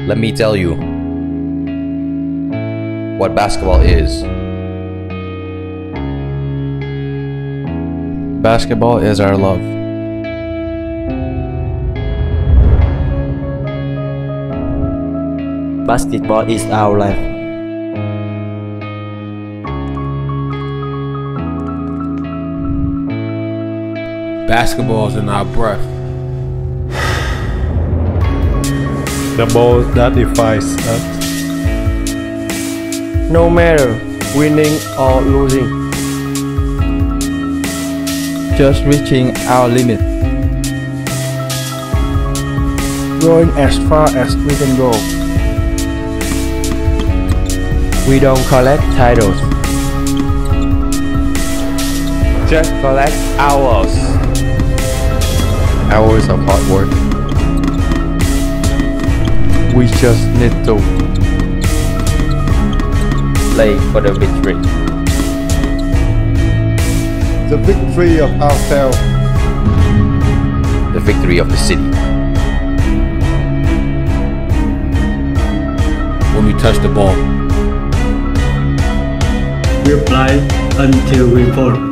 Let me tell you what basketball is. Basketball is our love. Basketball is our life. Basketball is in our breath. The ball that defines us. No matter winning or losing. Just reaching our limit. Going as far as we can go. We don't collect titles. Just collect hours. Hours of hard work. We just need to Play for the victory. The victory of ourselves. The victory of the city. When we touch the ball. We play until we fall.